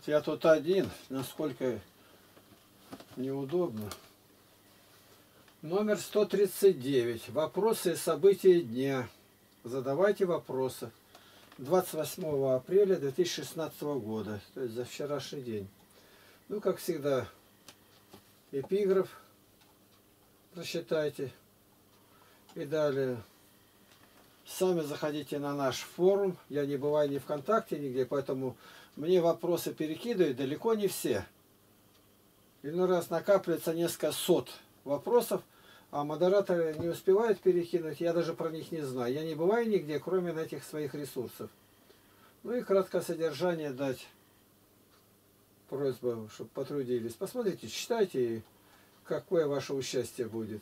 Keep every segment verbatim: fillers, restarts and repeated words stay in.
Я тут один, насколько неудобно. Номер сто тридцать девять. Вопросы и события дня. Задавайте вопросы. двадцать восьмого апреля две тысячи шестнадцатого года, то есть за вчерашний день. Ну, как всегда, эпиграф прочитайте. И далее. Сами заходите на наш форум. Я не бываю ни ВКонтакте, нигде, поэтому мне вопросы перекидывают далеко не все. Иной раз накапливается несколько сот вопросов, а модераторы не успевают перекинуть, я даже про них не знаю. Я не бываю нигде, кроме на этих своих ресурсов. Ну и краткое содержание дать. Просьба, чтобы потрудились. Посмотрите, читайте, какое ваше участие будет.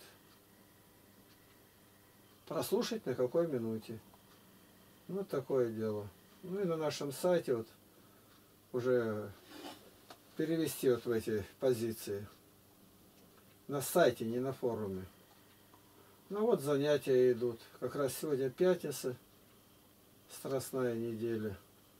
Прослушать на какой минуте. Вот такое дело. Ну и на нашем сайте вот уже перевести вот в эти позиции. На сайте, не на форуме. Ну вот занятия идут. Как раз сегодня пятница. Страстная неделя.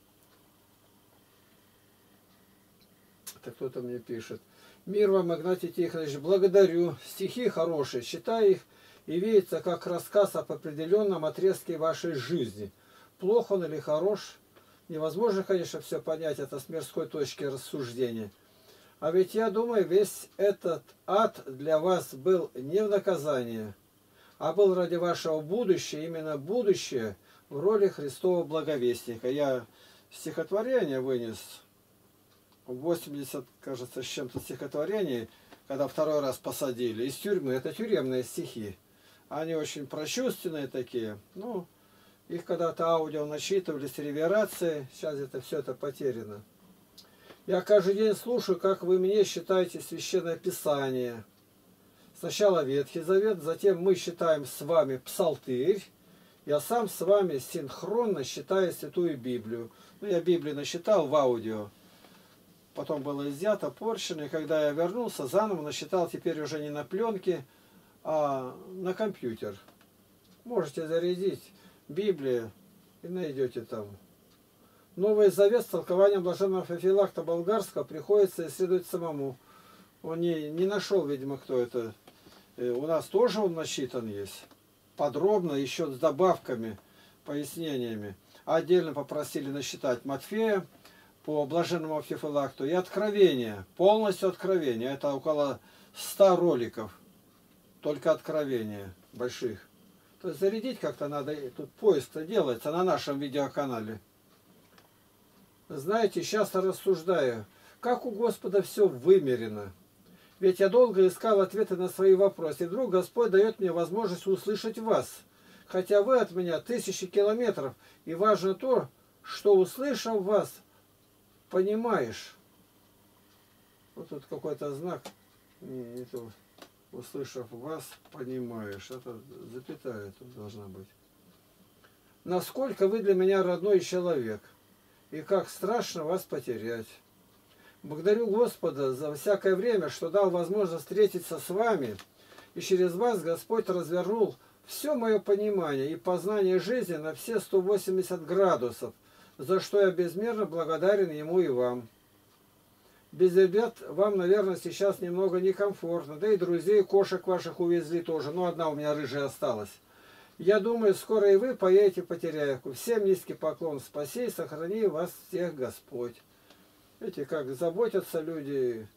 Это кто-то мне пишет. Мир вам, Игнатий Тихонович, благодарю. Стихи хорошие. Читаю их и видится как рассказ об определенном отрезке вашей жизни. Плох он или хорош? Невозможно, конечно, все понять, это с мирской точки рассуждения. А ведь я думаю, весь этот ад для вас был не в наказание, а был ради вашего будущего, именно будущее в роли Христова благовестника. Я стихотворение вынес, восемьдесят, кажется, с чем-то стихотворений, когда второй раз посадили, из тюрьмы. Это тюремные стихи. Они очень прочувственные такие. Ну, их когда-то аудио начитывали с реверацией. Сейчас это все это потеряно. Я каждый день слушаю, как вы мне считаете Священное Писание. Сначала Ветхий Завет, затем мы считаем с вами Псалтырь. Я сам с вами синхронно считаю Святую Библию. Ну, я Библию насчитал в аудио. Потом было изъято, порчено. И когда я вернулся, заново насчитал теперь уже не на пленке, а на компьютер. Можете зарядить Библию и найдете там. Новый Завет с толкованием блаженного Феофилакта Болгарского приходится исследовать самому. Он не, не нашел, видимо, кто это. У нас тоже он насчитан есть. Подробно, еще с добавками, пояснениями. Отдельно попросили насчитать Матфея по блаженному Феофилакту и Откровение. Полностью Откровение. Это около ста роликов. Только Откровения больших. То есть зарядить как-то надо. Тут поиск-то делается на нашем видеоканале. Знаете, часто рассуждаю, как у Господа все вымерено. Ведь я долго искал ответы на свои вопросы. И вдруг Господь дает мне возможность услышать вас. Хотя вы от меня тысячи километров. И важно то, что, услышав вас, понимаешь. Вот тут какой-то знак. Не, не то. Услышав вас, понимаешь. Это запятая тут должна быть. Насколько вы для меня родной человек. И как страшно вас потерять. Благодарю Господа за всякое время, что дал возможность встретиться с вами. И через вас Господь развернул все мое понимание и познание жизни на все сто восемьдесят градусов, за что я безмерно благодарен Ему и вам. Без ребят вам, наверное, сейчас немного некомфортно. Да и друзей, кошек ваших увезли тоже. Но одна у меня рыжая осталась. Я думаю, скоро и вы поедете по Теряевку. Всем низкий поклон. Спаси и сохрани вас всех Господь. Видите, как заботятся люди.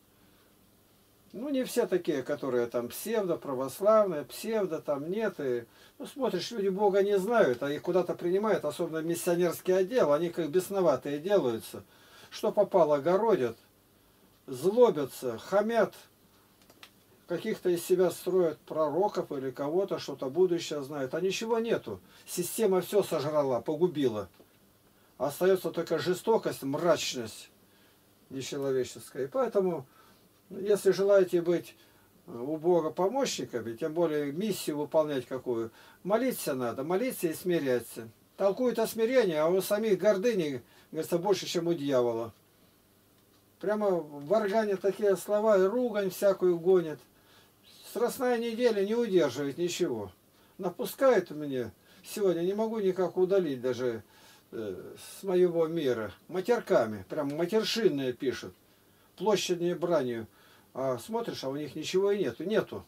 Ну, не все такие, которые там псевдо, православные, псевдо, там нет. И, ну, смотришь, люди Бога не знают, а их куда-то принимают, особенно миссионерский отдел. Они как бесноватые делаются. Что попало, огородят, злобятся, хамят. Каких-то из себя строят пророков или кого-то, что-то будущее знают. А ничего нету. Система все сожрала, погубила. Остается только жестокость, мрачность нечеловеческая. И поэтому, если желаете быть у Бога помощниками, тем более миссию выполнять какую, молиться надо, молиться и смиряться. Толкуют о смирении, а у самих гордыни, говорится, больше, чем у дьявола. Прямо в органе такие слова и ругань всякую гонят. Страстная неделя не удерживает ничего. Напускает мне сегодня, не могу никак удалить даже э, с моего мира матерками, прям матершинные пишут, площадной бранью. А смотришь, а у них ничего и нету. Нету.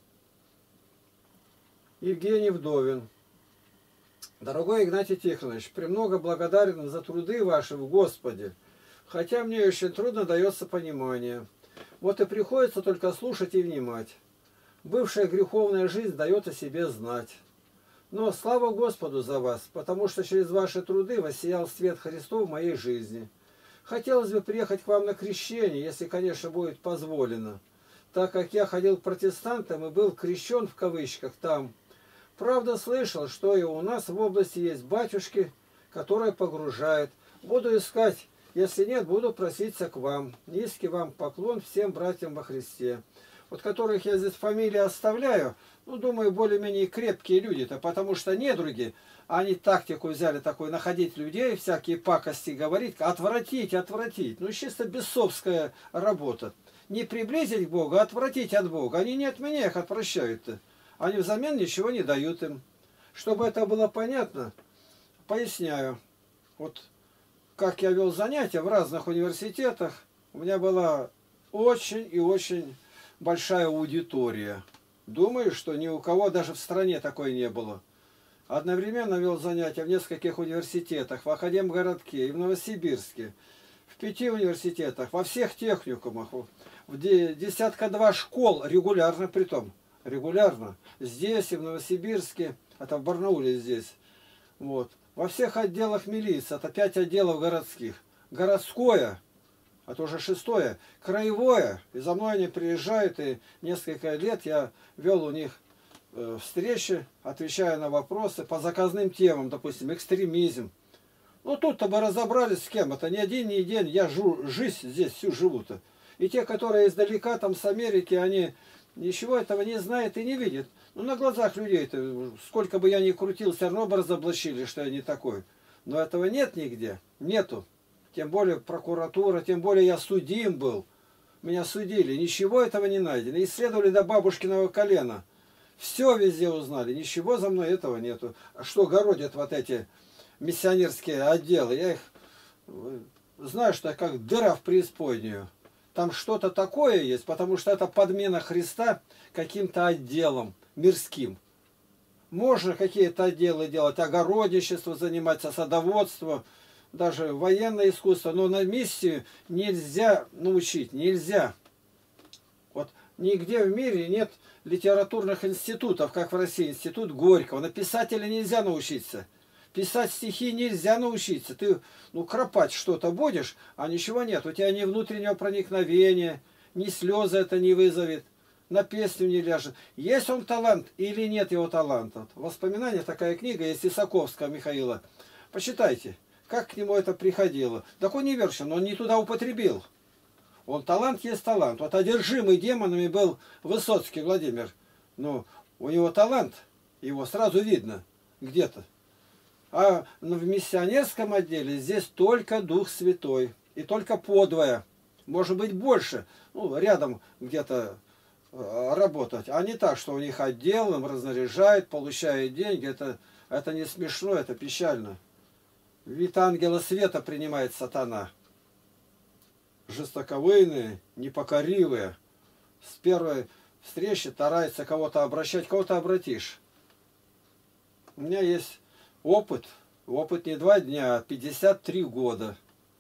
Евгений Вдовин. Дорогой Игнатий Тихонович, премного благодарен за труды ваши в Господе, хотя мне очень трудно дается понимание. Вот и приходится только слушать и внимать. Бывшая греховная жизнь дает о себе знать. Но слава Господу за вас, потому что через ваши труды воссиял свет Христов в моей жизни. Хотелось бы приехать к вам на крещение, если, конечно, будет позволено, так как я ходил к протестантам и был крещен в кавычках там. Правда, слышал, что и у нас в области есть батюшки, которые погружают. Буду искать, если нет, буду проситься к вам. Низкий вам поклон всем братьям во Христе. Вот которых я здесь фамилии оставляю, ну, думаю, более-менее крепкие люди-то, потому что недруги, они тактику взяли такую, находить людей, всякие пакости говорить, отвратить, отвратить. Ну, чисто бесовская работа. Не приблизить к Богу, а отвратить от Бога. Они не от меня их отвращают-то. Они взамен ничего не дают им. Чтобы это было понятно, поясняю. Вот как я вел занятия в разных университетах, у меня была очень и очень большая аудитория. Думаю, что ни у кого даже в стране такой не было. Одновременно вел занятия в нескольких университетах, в Академгородке и в Новосибирске, в пяти университетах, во всех техникумах, в десятка два школ регулярно притом. Регулярно. Здесь и в Новосибирске, это в Барнауле здесь. Вот. Во всех отделах милиции, это пять отделов городских. Городское, это уже шестое, краевое. И за мной они приезжают, и несколько лет я вел у них э, встречи, отвечая на вопросы по заказным темам, допустим, экстремизм. Ну тут-то бы разобрались с кем. Это не один, не день, я жу, жизнь здесь всю живу-то. И те, которые издалека, там с Америки, они ничего этого не знают и не видят. Ну, на глазах людей-то, сколько бы я ни крутил, все равно бы разоблачили, что я не такой. Но этого нет нигде. Нету. Тем более прокуратура, тем более я судим был. Меня судили. Ничего этого не найдено. Исследовали до бабушкиного колена. Все везде узнали. Ничего за мной этого нету. А что городят вот эти миссионерские отделы? Я их знаю, что как дыра в преисподнюю. Там что-то такое есть, потому что это подмена Христа каким-то отделом мирским. Можно какие-то отделы делать, огородничество заниматься, садоводство, даже военное искусство, но на миссию нельзя научить, нельзя. Вот нигде в мире нет литературных институтов, как в России, институт Горького. На писателя нельзя научиться. Писать стихи нельзя научиться. Ты, ну, кропать что-то будешь, а ничего нет. У тебя ни внутреннего проникновения, ни слезы это не вызовет, на песню не ляжет. Есть он талант или нет его таланта? Воспоминания, такая книга есть Исаковского Михаила. Почитайте, как к нему это приходило. Так он не вершин, он не туда употребил. Он талант есть талант. Вот одержимый демонами был Высоцкий Владимир. Ну, у него талант, его сразу видно где-то. А в миссионерском отделе здесь только Дух Святой. И только подвое. Может быть больше. Ну, рядом где-то э, работать. А не так, что у них отдел, им разнаряжают, получают деньги. Это, это не смешно, это печально. Вид ангела света принимает сатана. Жестоковыйные, непокоривые. С первой встречи старается кого-то обращать, кого-то обратишь. У меня есть опыт, опыт не два дня, а пятьдесят три года.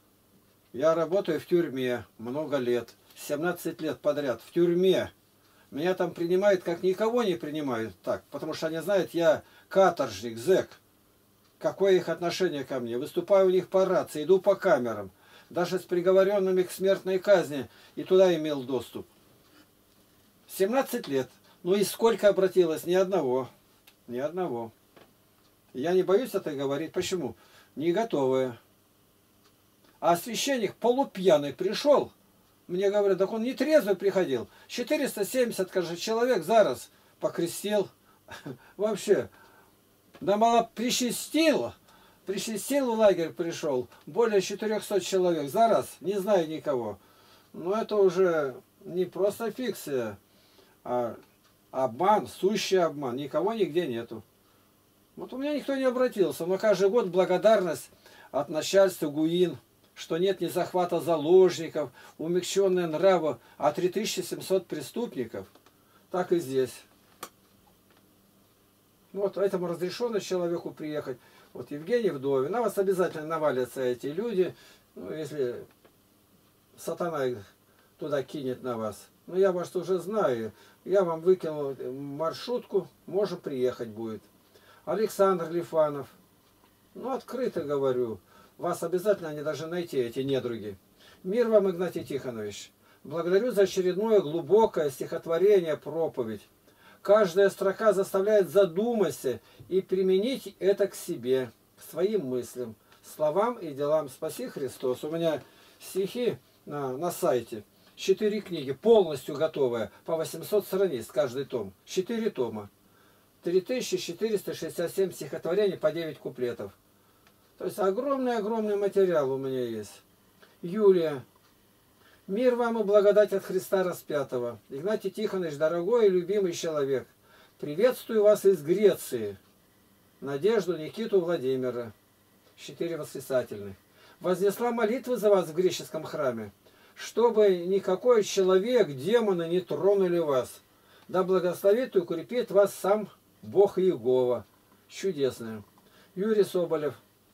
Я работаю в тюрьме много лет, семнадцать лет подряд в тюрьме. Меня там принимают, как никого не принимают так, потому что они знают, я каторжник, зэк. Какое их отношение ко мне? Выступаю у них по рации, иду по камерам. Даже с приговоренными к смертной казни и туда имел доступ. семнадцать лет. Ну и сколько обратилось? Ни одного. Ни одного. Я не боюсь это говорить. Почему? Не готовые. А священник полупьяный пришел. Мне говорят, так он не трезвый приходил. четыреста семьдесят, кажется, человек зараз покрестил. Вообще. Да мало причастил. Причастил в лагерь пришел. Более четырехсот человек. Зараз. Не знаю никого. Но это уже не просто фикция, а обман, сущий обман. Никого нигде нету. Вот у меня никто не обратился, но каждый год благодарность от начальства ГУИН, что нет ни захвата заложников, умягченные нравы, а три тысячи семьсот преступников. Так и здесь. Вот этому разрешено человеку приехать. Вот Евгений Вдовин, на вас обязательно навалятся эти люди, ну, если сатана их туда кинет на вас. Но я вас уже знаю, я вам выкинул маршрутку, может приехать будет. Александр Лифанов, ну открыто говорю, вас обязательно они должны найти, эти недруги. Мир вам, Игнатий Тихонович. Благодарю за очередное глубокое стихотворение, проповедь. Каждая строка заставляет задуматься и применить это к себе, к своим мыслям, словам и делам. Спаси Христос. У меня стихи на, на сайте. Четыре книги, полностью готовые, по восемьсот страниц каждый том. Четыре тома. три тысячи четыреста шестьдесят семь стихотворений по девять куплетов. То есть огромный-огромный материал у меня есть. Юлия. Мир вам и благодать от Христа распятого. Игнатий Тихонович, дорогой и любимый человек, приветствую вас из Греции. Надежду Никиту Владимира. Четыре восклицательных. Вознесла молитвы за вас в греческом храме, чтобы никакой человек, демоны не тронули вас. Да благословит и укрепит вас сам Бог Иегова. Чудесное. Юрий Соболев.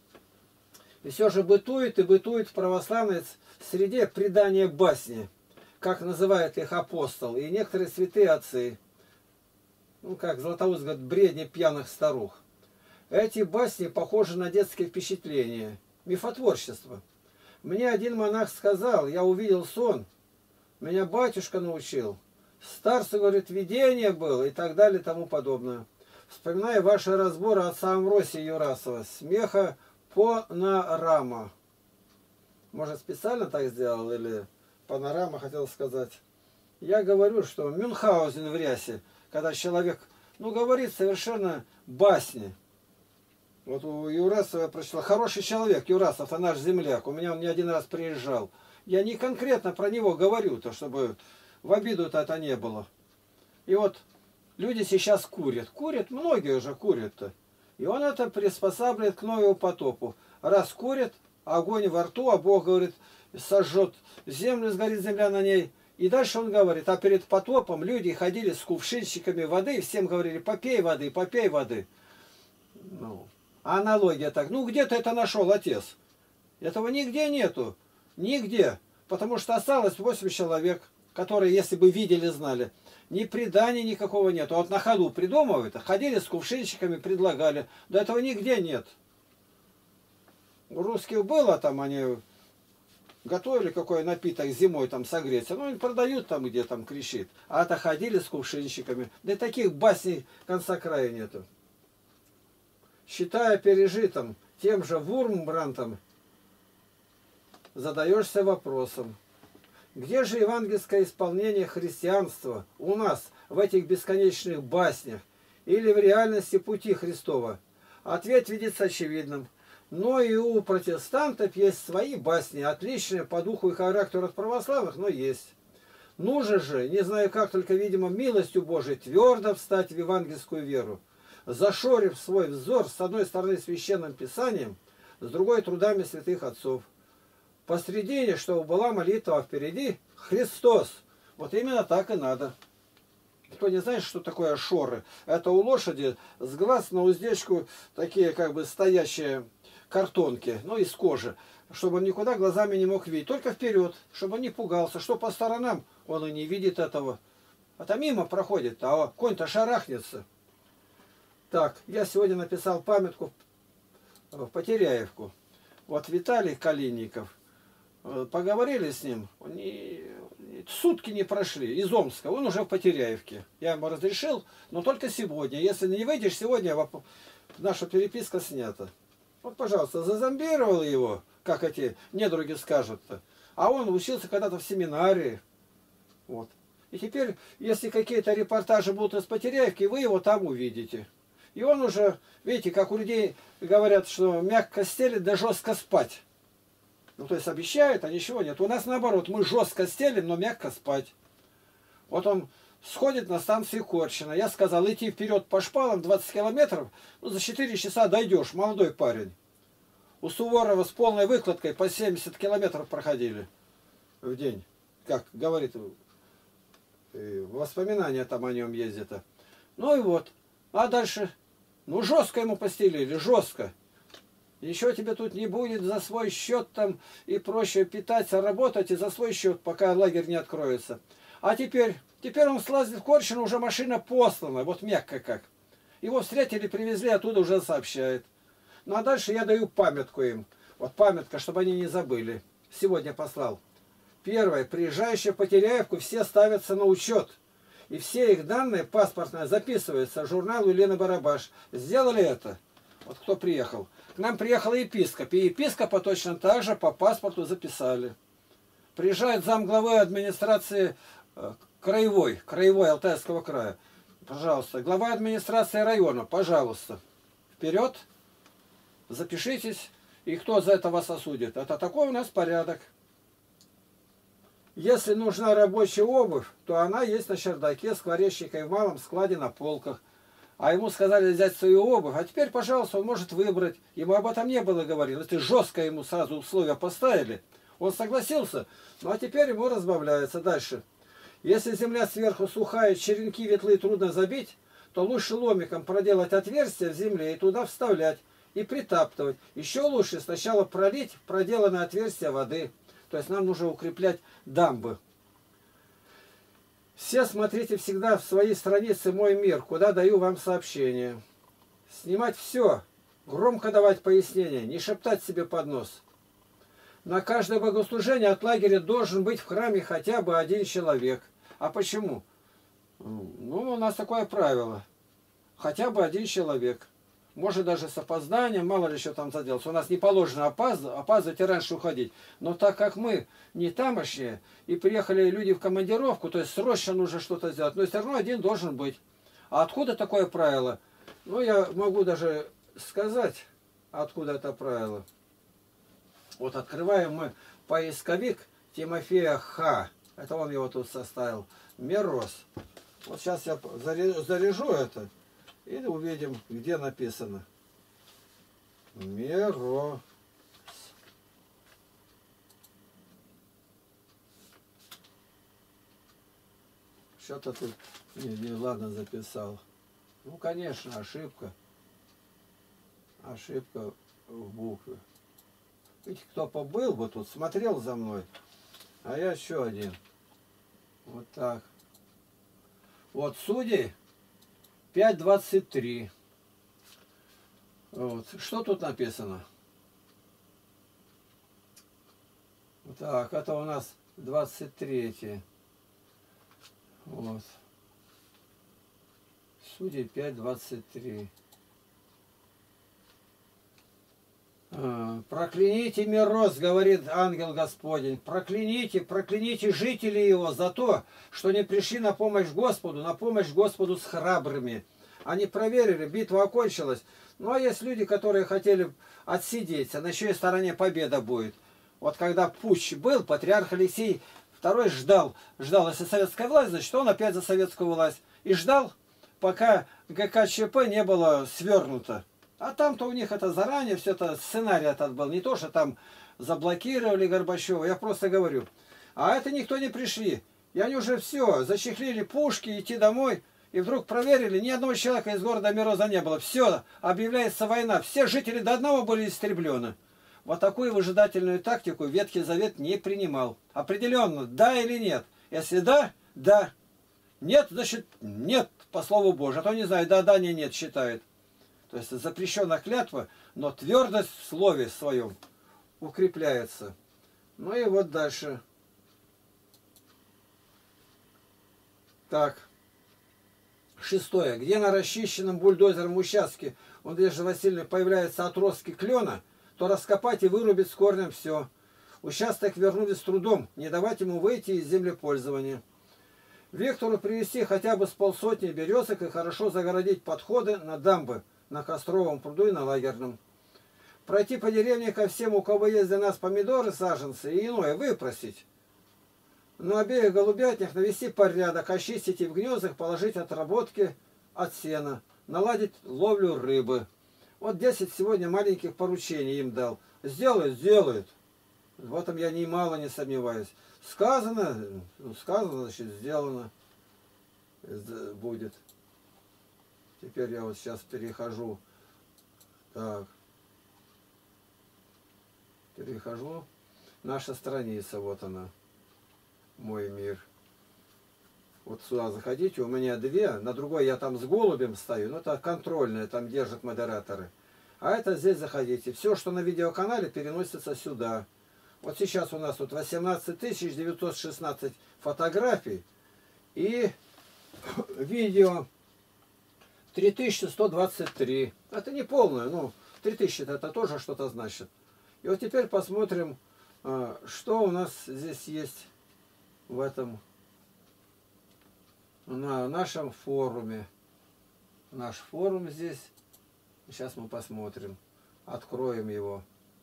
И все же бытует и бытует в православной среде предание басни, как называет их апостол, и некоторые святые отцы, ну как Златоуст говорит, бредни пьяных старух. Эти басни похожи на детские впечатления, мифотворчество. Мне один монах сказал, я увидел сон, меня батюшка научил, старцу, говорит, видение было и так далее и тому подобное. Вспоминая ваши разборы отца Амвросия Юрасова, смеха панорама. Может, специально так сделал или панорама хотел сказать. Я говорю, что Мюнхгаузен в рясе, когда человек, ну, говорит совершенно басни. Вот у Юрасова я прочитал, хороший человек, Юрасов, а наш земляк, у меня он не один раз приезжал. Я не конкретно про него говорю-то, чтобы в обиду-то это не было. И вот люди сейчас курят. Курят, многие уже курят-то. И он это приспосабливает к Новому потопу. Раз курит, огонь во рту, а Бог говорит, сожжет землю, сгорит земля на ней. И дальше он говорит, а перед потопом люди ходили с кувшинчиками воды, и всем говорили, попей воды, попей воды. Ну, аналогия так. Ну, где ты это нашел, отец? Этого нигде нету. Нигде. Потому что осталось восемь человек, которые, если бы видели, знали. Ни предания никакого нет. Вот на ходу придумывают, ходили с кувшинчиками, предлагали. Да этого нигде нет. У русских было там, они готовили какой напиток зимой там согреться. Ну, они продают там, где там кричит. А это ходили с кувшинчиками. Да и таких басней конца края нету. Считая пережитым тем же Вурмбрантом, задаешься вопросом. Где же евангельское исполнение христианства у нас в этих бесконечных баснях или в реальности пути Христова? Ответ видится очевидным. Но и у протестантов есть свои басни, отличные по духу и характеру от православных, но есть. Нужно же, не знаю как, только, видимо, милостью Божией, твердо встать в евангельскую веру, зашорив свой взор с одной стороны священным писанием, с другой трудами святых отцов. Посредине, чтобы была молитва, а впереди Христос. Вот именно так и надо. Кто не знает, что такое шоры? Это у лошади с глаз на уздечку такие как бы стоящие картонки, ну из кожи, чтобы он никуда глазами не мог видеть. Только вперед, чтобы он не пугался, что по сторонам он и не видит этого. А то мимо проходит, а конь-то шарахнется. Так, я сегодня написал памятку в Потеряевку. Вот Виталий Калинников. Поговорили с ним, не, сутки не прошли, из Омска, он уже в Потеряевке. Я ему разрешил, но только сегодня. Если не выйдешь сегодня, наша переписка снята. Вот, пожалуйста, зазомбировал его, как эти недруги скажут-то. А он учился когда-то в семинарии. Вот. И теперь, если какие-то репортажи будут из Потеряевки, вы его там увидите. И он уже, видите, как у людей говорят, что мягко стелить, да жестко спать. Ну, то есть обещают, а ничего нет. У нас наоборот, мы жестко стелим, но мягко спать. Вот он сходит на станции Корчина. Я сказал, идти вперед по шпалам двадцать километров, ну, за четыре часа дойдешь, молодой парень. У Суворова с полной выкладкой по семьдесят километров проходили в день. Как говорит, воспоминания там о нем ездят. Ну и вот. А дальше, ну жестко ему постелили, жестко. Ничего тебе тут не будет за свой счет там и проще питаться, работать и за свой счет, пока лагерь не откроется. А теперь, теперь он слазит в Корчину, уже машина послана, вот мягко как. Его встретили, привезли, оттуда уже сообщает. Ну а дальше я даю памятку им. Вот памятка, чтобы они не забыли. Сегодня послал. Первое. Приезжающие по Теряевку все ставятся на учет. И все их данные паспортные записываются в журнал Елены Барабаш. Сделали это? Вот кто приехал. К нам приехал епископ. И епископа точно так же по паспорту записали. Приезжает замглавы администрации краевой, краевой Алтайского края. Пожалуйста. Глава администрации района. Пожалуйста. Вперед. Запишитесь. И кто за это вас осудит? Это такой у нас порядок. Если нужна рабочая обувь, то она есть на чердаке, скворечника и в малом складе на полках. А ему сказали взять свою обувь, а теперь, пожалуйста, он может выбрать. Ему об этом не было говорено. Если жестко ему сразу условия поставили, он согласился, ну а теперь ему разбавляется. Дальше. Если земля сверху сухая, черенки ветлые трудно забить, то лучше ломиком проделать отверстие в земле и туда вставлять, и притаптывать. Еще лучше сначала пролить проделанное отверстие воды. То есть нам нужно укреплять дамбы. Все смотрите всегда в свои страницы «Мой мир», куда даю вам сообщения. Снимать все, громко давать пояснения, не шептать себе под нос. На каждое богослужение от лагеря должен быть в храме хотя бы один человек. А почему? Ну, у нас такое правило. Хотя бы один человек. Может даже с опозданием, мало ли что там заделаться. У нас не положено опаздывать, опаздывать и раньше уходить. Но так как мы не тамошние, и приехали люди в командировку, то есть срочно нужно что-то сделать, но все равно один должен быть. А откуда такое правило? Ну, я могу даже сказать, откуда это правило. Вот открываем мы поисковик Тимофея Х. Это он его тут составил. Мирос. Вот сейчас я заряжу это. И увидим, где написано. Мирос. Что-то тут... Не, не, ладно, записал. Ну, конечно, ошибка. Ошибка в букве. Видите, кто побыл бы тут, смотрел за мной. А я еще один. Вот так. Вот судей. пять двадцать три. Вот. Что тут написано? Так, это у нас двадцать третье. Вот. Судей пять двадцать три. Прокляните Мирос, говорит ангел Господень, прокляните, прокляните жителей его за то, что не пришли на помощь Господу, на помощь Господу с храбрыми. Они проверили, битва окончилась. Ну а есть люди, которые хотели отсидеться, на чьей стороне победа будет. Вот когда путч был, патриарх Алексей второй ждал, ждал, если советская власть, значит он опять за советскую власть. И ждал, пока ГКЧП не было свернуто. А там-то у них это заранее, все это, сценарий этот был. Не то, что там заблокировали Горбачева, я просто говорю. А это никто не пришли. И они уже все, зачехлили пушки, идти домой. И вдруг проверили, ни одного человека из города Мироза не было. Все, объявляется война. Все жители до одного были истреблены. Вот такую выжидательную тактику Ветхий Завет не принимал. Определенно, да или нет. Если да, да. Нет, значит нет, по слову Божьему. А то не знаю, да, да, не, нет, считает. То есть запрещена клятва, но твердость в слове своем укрепляется. Ну и вот дальше. Так. Шестое. Где на расчищенном бульдозером участке у Надежды Васильевны появляются отростки клена, то раскопать и вырубить с корнем все. Участок вернули с трудом, не давать ему выйти из землепользования. Виктору привезти хотя бы с полсотни березок и хорошо загородить подходы на дамбы, на Костровом пруду и на Лагерном. Пройти по деревне ко всем, у кого есть для нас помидоры, саженцы и иное, выпросить. На обеих голубятнях навести порядок, очистить и в гнездах положить отработки от сена, наладить ловлю рыбы. Вот десять сегодня маленьких поручений им дал. Сделает, сделает. В этом я немало не сомневаюсь. Сказано, ну, сказано, значит, сделано будет. Теперь я вот сейчас перехожу. Так. Перехожу. Наша страница, вот она. Мой мир. Вот сюда заходите, у меня две, на другой я там с голубем стою, но это контрольные, там держат модераторы. А это здесь заходите. Все, что на видеоканале, переносится сюда. Вот сейчас у нас тут восемнадцать тысяч девятьсот шестнадцать фотографий и видео три тысячи сто двадцать три. Это не полное, ну три тысячи это тоже что-то значит. И вот теперь посмотрим, что у нас здесь есть в этом, на нашем форуме. Наш форум здесь. Сейчас мы посмотрим. Откроем его.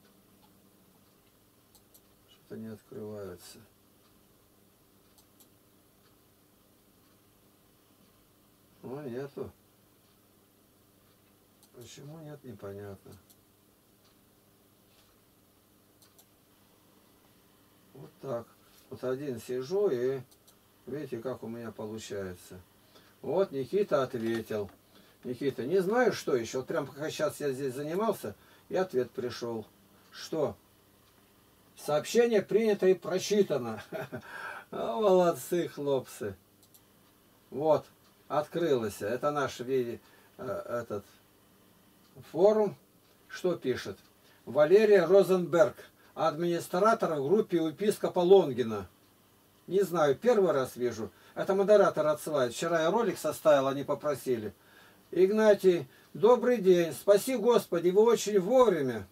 Что-то не открывается. Ну, нету. Почему нет, непонятно. Вот так. Вот один сижу и видите, как у меня получается. Вот Никита ответил. Никита, не знаю, что еще. Вот прям пока сейчас я здесь занимался, и ответ пришел. Что? Сообщение принято и прочитано. Молодцы, хлопцы. Вот, открылось. Это наш этот форум. Что пишет? Валерия Розенберг, администратор в группе епископа Лонгина. Не знаю, первый раз вижу. Это модератор отсылает. Вчера я ролик составил, они попросили. Игнатий, добрый день. Спаси Господи, вы очень вовремя.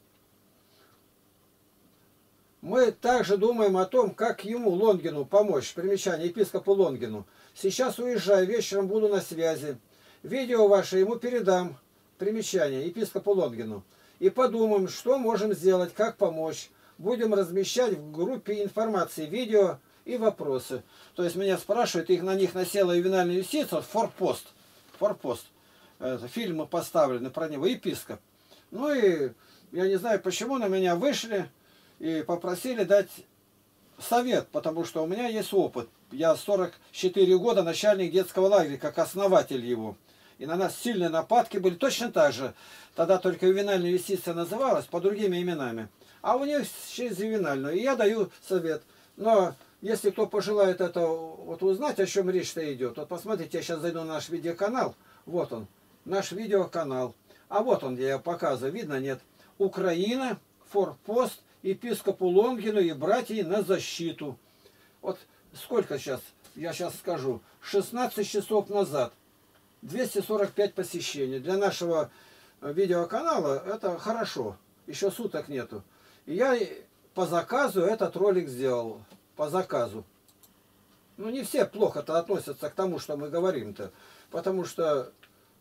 Мы также думаем о том, как ему, Лонгину, помочь. Примечание, епископу Лонгину. Сейчас уезжаю, вечером буду на связи. Видео ваше ему передам. Примечание, епископу Лонгину. И подумаем, что можем сделать, как помочь. Будем размещать в группе информации, видео и вопросы. То есть меня спрашивают, их на них насела ювенальная юстиция, форпост. Форпост. Это, фильмы поставлены про него, епископ. Ну и я не знаю, почему на меня вышли и попросили дать совет, потому что у меня есть опыт. Я сорок четыре года начальник детского лагеря, как основатель его. И на нас сильные нападки были точно так же. Тогда только ювенальная юстиция называлась по другими именами. А у них через ювенальную. И я даю совет. Но если кто пожелает это вот узнать, о чем речь-то идет, вот посмотрите, я сейчас зайду на наш видеоканал. Вот он, наш видеоканал. А вот он, где я показываю. Видно, нет? Украина, форпост, епископу Лонгину и братья на защиту. Вот сколько сейчас, я сейчас скажу, шестнадцать часов назад. двести сорок пять посещений. Для нашего видеоканала это хорошо. Еще суток нету. И я по заказу этот ролик сделал. По заказу. Ну, не все плохо-то относятся к тому, что мы говорим-то. Потому что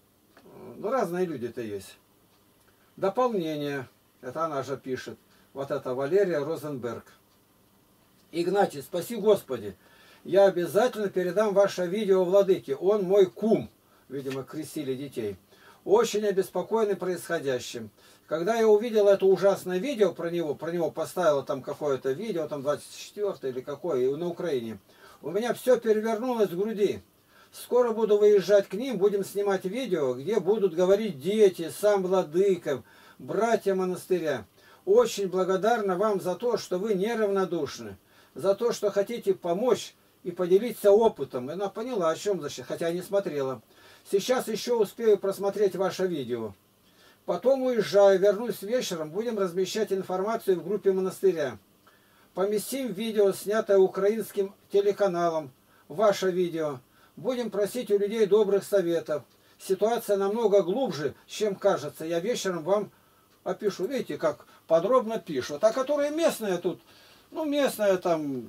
ну, разные люди-то есть. Дополнение. Это она же пишет. Вот это Валерия Розенберг. Игнатий, спаси Господи. Я обязательно передам ваше видео владыке. Он мой кум. Видимо, крестили детей. Очень обеспокоены происходящим. Когда я увидел это ужасное видео про него, про него поставила там какое-то видео, там двадцать четвёртое или какое, на Украине, у меня все перевернулось в груди. Скоро буду выезжать к ним, будем снимать видео, где будут говорить дети, сам владыка, братья монастыря. Очень благодарна вам за то, что вы неравнодушны, за то, что хотите помочь и поделиться опытом. И она поняла, о чем защита, хотя не смотрела. Сейчас еще успею просмотреть ваше видео. Потом уезжаю, вернусь вечером, будем размещать информацию в группе монастыря. Поместим видео, снятое украинским телеканалом, ваше видео. Будем просить у людей добрых советов. Ситуация намного глубже, чем кажется. Я вечером вам опишу. Видите, как подробно пишут. А которые местные тут, ну местные там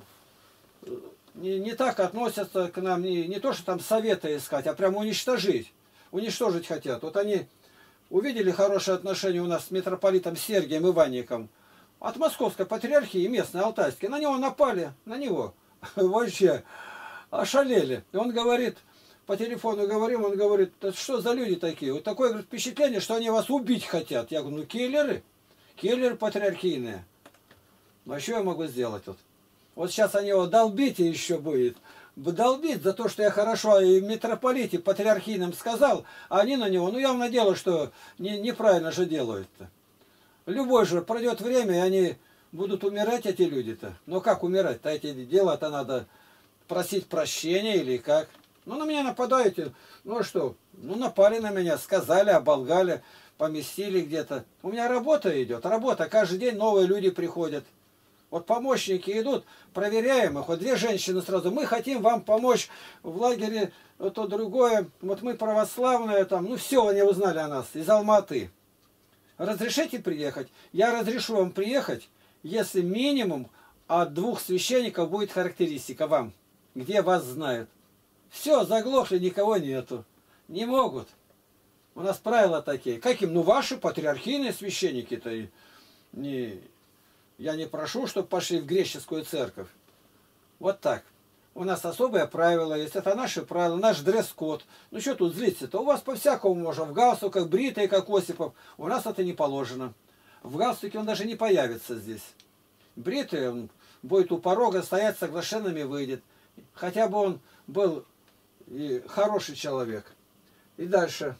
не, не так относятся к нам, не, не то, что там советы искать, а прямо уничтожить. Уничтожить хотят. Вот они увидели хорошие отношения у нас с митрополитом Сергием Иванником от Московской патриархии, местной, алтайской. На него напали, на него. Вообще ошалели. И он говорит, по телефону говорим, он говорит, что за люди такие? Вот такое говорит, впечатление, что они вас убить хотят. Я говорю, ну киллеры. Киллер патриархийные. Ну а что я могу сделать тут? Вот сейчас они его долбить и еще будет. Долбить за то, что я хорошо и митрополите патриархийным сказал, а они на него, ну явно дело, что не, неправильно же делают-то. Любой же, пройдет время, и они будут умирать, эти люди-то. Но как умирать-то? Эти дела-то надо просить прощения или как? Ну на меня нападаете, ну а что? Ну напали на меня, сказали, оболгали, поместили где-то. У меня работа идет, работа, каждый день новые люди приходят. Вот помощники идут, проверяем их. Вот две женщины сразу. Мы хотим вам помочь в лагере, то другое. Вот мы православные там. Ну все, они узнали о нас из Алматы. Разрешите приехать? Я разрешу вам приехать, если минимум от двух священников будет характеристика вам. Где вас знают. Все, заглохли, никого нету. Не могут. У нас правила такие. Каким? Ну ваши патриархийные священники-то не... Я не прошу, чтобы пошли в греческую церковь. Вот так. У нас особое правило есть. Это наши правила, наш дресс-код. Ну что тут злиться-то? У вас по-всякому можно. В галстуках, бритые, как Осипов. У нас это не положено. В галстуке он даже не появится здесь. Бритый он будет у порога стоять, соглашенными выйдет. Хотя бы он был и хороший человек. И дальше.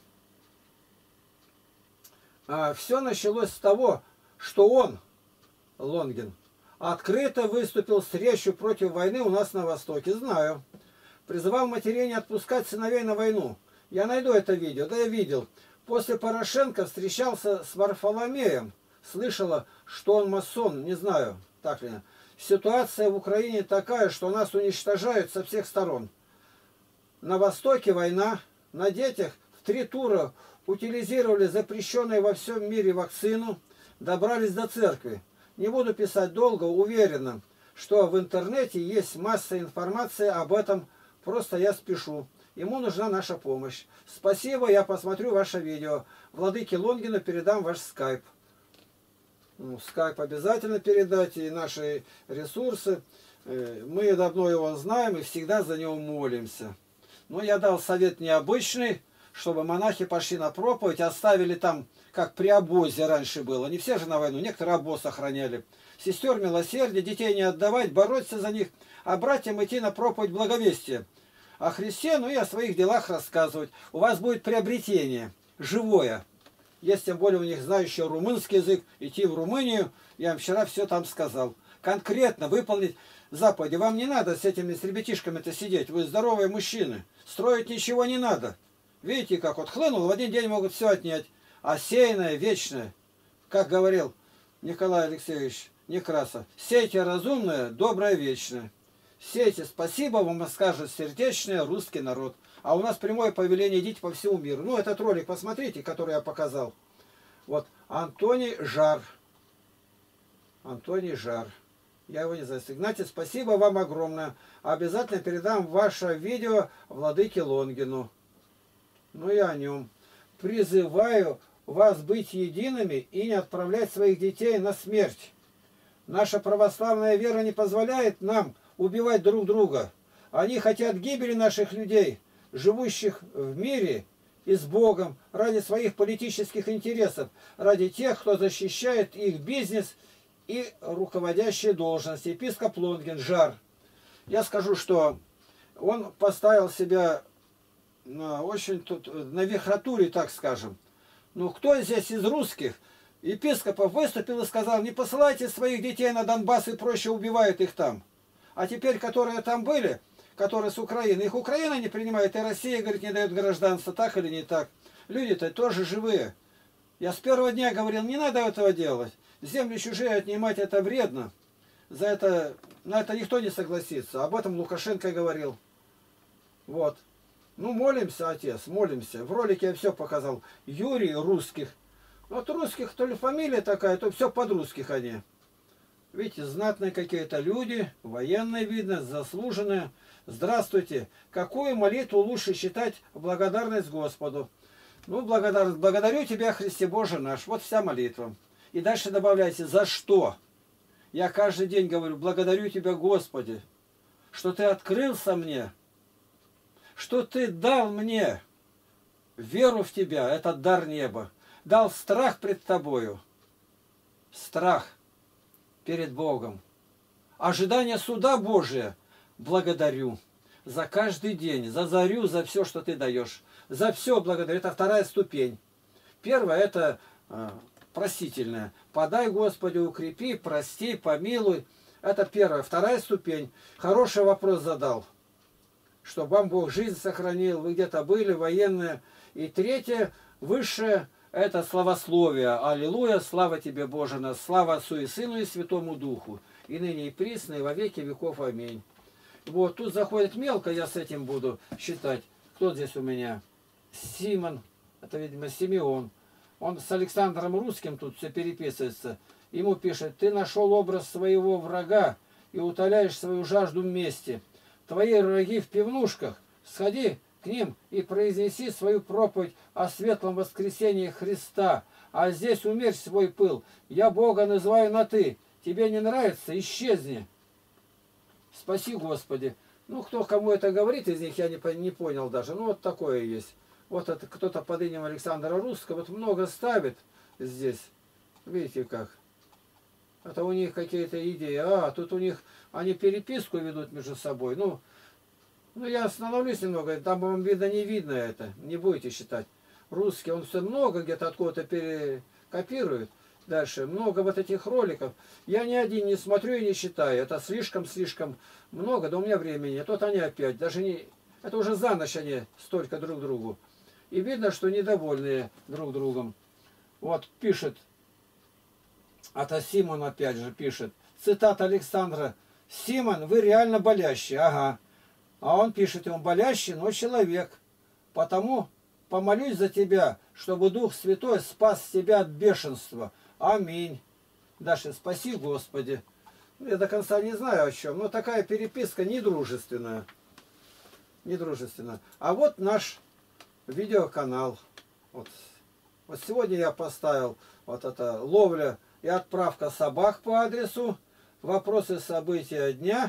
А, все началось с того, что он... Лонгин открыто выступил с речью против войны у нас на Востоке. Знаю. Призывал матерей не отпускать сыновей на войну. Я найду это видео. Да, я видел. После Порошенко встречался с Варфоломеем. Слышала, что он масон. Не знаю, так ли. Ситуация в Украине такая, что нас уничтожают со всех сторон. На Востоке война. На детях в три тура утилизировали запрещенную во всем мире вакцину. Добрались до церкви. Не буду писать долго, уверена, что в интернете есть масса информации об этом, просто я спешу. Ему нужна наша помощь. Спасибо, я посмотрю ваше видео. Владыке Лонгину передам ваш скайп. Ну, скайп обязательно передать, и наши ресурсы. Мы давно его знаем и всегда за него молимся. Но я дал совет необычный, чтобы монахи пошли на проповедь, оставили там, как при обозе раньше было. Не все же на войну, некоторые обоз охраняли. Сестер милосердия, детей не отдавать, бороться за них, а братьям идти на проповедь благовестия. О Христе, ну и о своих делах рассказывать. У вас будет приобретение, живое. Есть тем более у них знающий румынский язык, идти в Румынию, я вам вчера все там сказал. Конкретно выполнить заповеди. Вам не надо с этими с ребятишками-то сидеть, вы здоровые мужчины. Строить ничего не надо. Видите, как вот хлынул, в один день могут все отнять. А сеянное, вечное, как говорил Николай Алексеевич Некрасов, сейте разумное, доброе, вечное. Сейте, спасибо вам скажет сердечный русский народ. А у нас прямое повеление, идите по всему миру. Ну, этот ролик посмотрите, который я показал. Вот, Антоний Жар. Антоний Жар. Я его не знаю. Игнатий, спасибо вам огромное. Обязательно передам ваше видео владыке Лонгину. Ну и о нем. Призываю вас быть едиными и не отправлять своих детей на смерть. Наша православная вера не позволяет нам убивать друг друга. Они хотят гибели наших людей, живущих в мире и с Богом, ради своих политических интересов, ради тех, кто защищает их бизнес и руководящие должности. Епископ Лонгин, Жар. Я скажу, что он поставил себя на, очень тут, на верхотуре, так скажем. Ну, кто здесь из русских епископов выступил и сказал, не посылайте своих детей на Донбасс и проще убивают их там. А теперь, которые там были, которые с Украины, их Украина не принимает, и Россия, говорит, не дает гражданства, так или не так. Люди-то тоже живые. Я с первого дня говорил, не надо этого делать. Земли чужие отнимать это вредно. За это, на это никто не согласится. Об этом Лукашенко говорил. Вот. Ну, молимся, отец, молимся. В ролике я все показал. Юрий русских. Вот русских, то ли фамилия такая, то все под русских они. Видите, знатные какие-то люди, военные, видно, заслуженные. Здравствуйте. Какую молитву лучше считать благодарность Господу? Ну, благодарность. Благодарю Тебя, Христе Боже наш. Вот вся молитва. И дальше добавляйте, за что? Я каждый день говорю, благодарю Тебя, Господи, что Ты открылся мне, что Ты дал мне веру в Тебя, это дар неба, дал страх пред Тобою. страх перед Богом. Ожидание суда Божия благодарю за каждый день, за зарю, за все, что ты даешь. За все благодарю. Это вторая ступень. Первая это э, простительная. Подай, Господи, укрепи, прости, помилуй. Это первая. Вторая ступень. Хороший вопрос задал. Чтобы вам Бог жизнь сохранил, вы где-то были, военные. И третье, высшее, это славословие. Аллилуйя, слава тебе, Боже, нас, слава Отцу и Сыну и Святому Духу. И ныне и присно, и во веки веков. Аминь. Вот, тут заходит мелко, я с этим буду считать. Кто здесь у меня? Симон, это, видимо, Симеон. Он с Александром Русским тут все переписывается. Ему пишет: ты нашел образ своего врага и утоляешь свою жажду мести. Твои враги в пивнушках, сходи к ним и произнеси свою проповедь о светлом воскресении Христа. А здесь умерь свой пыл. Я Бога называю на «ты». Тебе не нравится? Исчезни. Спаси, Господи. Ну, кто кому это говорит из них, я не, не понял даже. Ну, вот такое есть. Вот это кто-то под именем Александра Русского. Вот много ставит здесь. Видите как? Это у них какие-то идеи. А, тут у них, они переписку ведут между собой. Ну, ну я остановлюсь немного. Там вам видно, не видно это. Не будете считать. Русский, он все много где-то откуда-то перекопирует. Дальше. Много вот этих роликов. Я ни один не смотрю и не считаю. Это слишком-слишком много. Да у меня времени нет. Вот они опять. Даже не... Это уже за ночь они столько друг другу. И видно, что недовольные друг другом. Вот пишет. Это Симон опять же пишет. Цитата Александра. Симон, вы реально болящий. Ага. А он пишет ему: болящий, но человек. Потому помолюсь за тебя, чтобы Дух Святой спас тебя от бешенства. Аминь. Дальше. Спаси, Господи. Я до конца не знаю о чем, но такая переписка недружественная. Недружественная. А вот наш видеоканал. Вот, вот сегодня я поставил вот это ловля и отправка собак по адресу, вопросы события дня,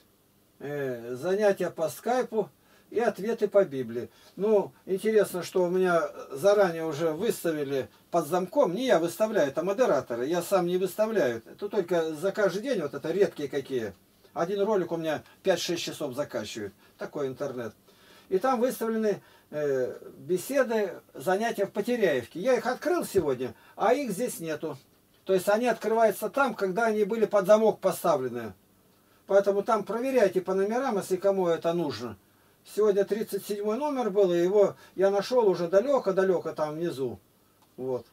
э, занятия по скайпу и ответы по Библии. Ну, интересно, что у меня заранее уже выставили под замком. Не я выставляю, это модераторы. Я сам не выставляю. Это только за каждый день, вот это редкие какие. Один ролик у меня пять-шесть часов закачивает. Такой интернет. И там выставлены э, беседы, занятия в Потеряевке. Я их открыл сегодня, а их здесь нету. То есть они открываются там, когда они были под замок поставлены. Поэтому там проверяйте по номерам, если кому это нужно. Сегодня тридцать седьмой номер был, и его я нашел уже далеко-далеко там внизу. Вот.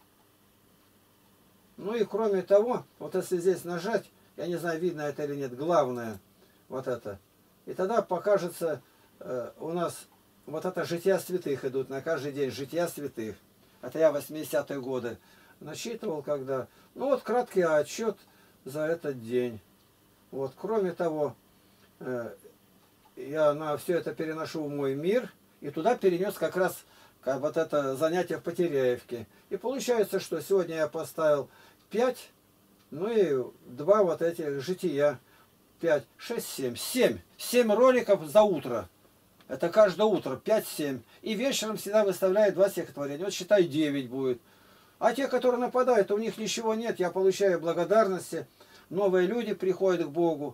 Ну и кроме того, вот если здесь нажать, я не знаю, видно это или нет, главное, вот это. И тогда покажется э, у нас вот это жития святых идут, на каждый день жития святых. Это я восьмидесятые годы насчитывал, когда... Ну вот краткий отчет за этот день. Вот, кроме того, э, я на все это переношу в мой мир, и туда перенес как раз как вот это занятие в Потеряевке. И получается, что сегодня я поставил пять, ну и два вот этих жития. пять, шесть, семь. семь. семь роликов за утро. Это каждое утро. пять-семь. И вечером всегда выставляю два стихотворения. Вот считай, девять будет. А те, которые нападают, у них ничего нет. Я получаю благодарности. Новые люди приходят к Богу.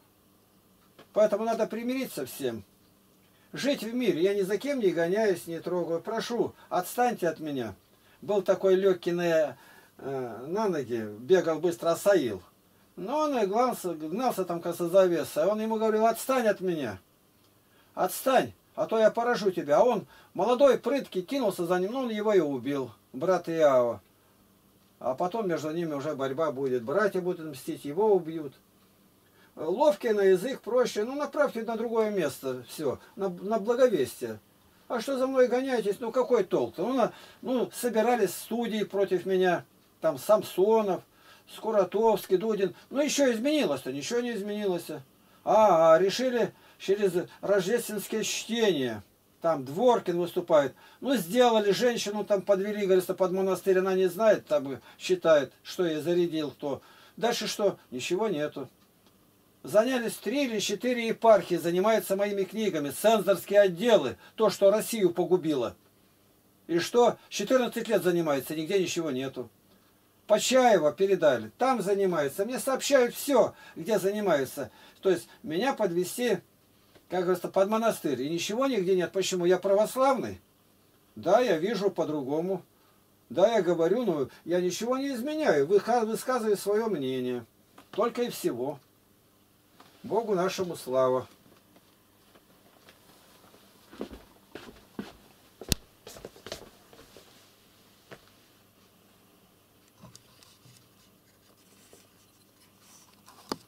Поэтому надо примириться всем. Жить в мире. Я ни за кем не гоняюсь, не трогаю. Прошу, отстаньте от меня. Был такой легкий на, э, на ноги, бегал быстро Асаил. Но он и гнался, гнался там косозавеса. Он ему говорил: отстань от меня. Отстань, а то я поражу тебя. А он, молодой, прыткий, кинулся за ним, но он его и убил. Брат Иава. А потом между ними уже борьба будет. Братья будут мстить, его убьют. Ловкий на язык, проще. Ну, направьте на другое место. Все. На, на благовестие. А что за мной гоняетесь? Ну, какой толк-то? Ну, на, ну, собирались студии против меня. Там Самсонов, Скуратовский, Дудин. Ну, еще изменилось-то? Ничего не изменилось. А, а, решили через рождественские чтения. Там Дворкин выступает. Ну, сделали женщину, там подвели, говорится, под монастырь. Она не знает, там считает, что я зарядил кто. Дальше что? Ничего нету. Занялись три или четыре епархии, занимаются моими книгами. Цензорские отделы. То, что Россию погубило. И что? четырнадцать лет занимается, нигде ничего нету. Почаева передали, там занимаются. Мне сообщают все, где занимаются. То есть меня подвести, как говорится, под монастырь. И ничего нигде нет. Почему? Я православный. Да, я вижу по-другому. Да, я говорю, но я ничего не изменяю. Высказываю свое мнение. Только и всего. Богу нашему слава.